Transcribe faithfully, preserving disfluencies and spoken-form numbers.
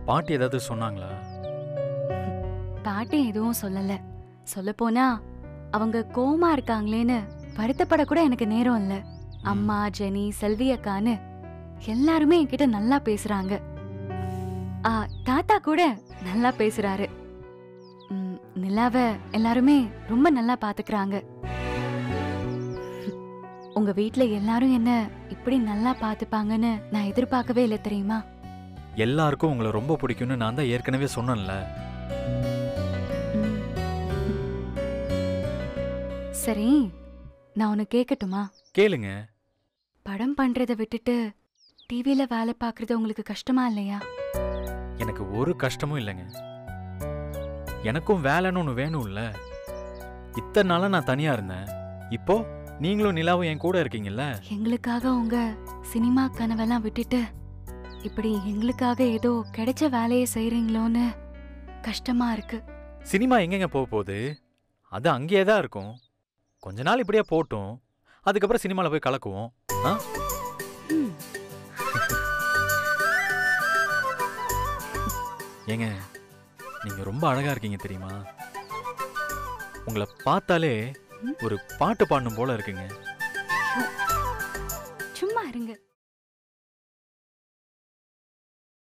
பாட்டி ஏதாவது சொன்னாங்களா? பாட்டி எதுவும் சொல்லல. சொல்ல போனா அவங்க கோமா இருக்காங்களேன்னு வருத்தப்பட கூட எனக்கு நேரம் இல்ல. அம்மா, ஜெனி, செல்வி அக்கான்னு எல்லாருமே என்கிட்ட நல்லா பேசுறாங்க. ஆ, தாத்தா கூட நல்லா பேசுறாரு. ம், நிலாவ எல்லாருமே ரொம்ப நல்லா பாத்துக்கிறாங்க. உங்க வீட்ல எல்லாரும் என்ன இப்படி நல்லா பாத்துப்பாங்கன்னு நான் எதிர்பார்க்கவே இல்லை தெரியுமா? எல்லாருக்கும் உங்களை ரொம்ப பிடிக்கும்னு நான் தான் ஏற்கனவே சொன்னேன்ல. ம். சரி, நான் உன்னை கேட்கட்டுமா? கேளுங்க. படம் பண்றதை விட்டுட்டு டிவில வேலை பார்க்கறது உங்களுக்கு கஷ்டமா இல்லையா? எனக்கு ஒரு கஷ்டமும் இல்லைங்க. எனக்கும் வேலைன்னு ஒன்று வேணும்ல. இத்தனை நாளா நான் தனியா இருந்தேன். இப்போ நீங்களும் நிலாவும் என் கூட இருக்கீங்கல்ல. எங்களுக்காக உங்க சினிமா கனவெல்லாம் விட்டுட்டு இப்படி எங்களுக்காக ஏதோ கிடைச்ச வேலையை செய்றீங்களோன்னு கஷ்டமா இருக்கு. சினிமா எங்கெங்க போக போகுது? அது அங்கேயே தான் இருக்கும். கொஞ்ச நாள் இப்படியே போட்டும், அதுக்கப்புறம் சினிமாவில் போய் கலக்குவோம். ஆ? ம். ஏங்க, நீங்க ரொம்ப அழகா இருக்கீங்க தெரியுமா? உங்களை பார்த்தாலே ஒரு பாட்டு பாடணும் போல இருக்குங்க. ஐயோ,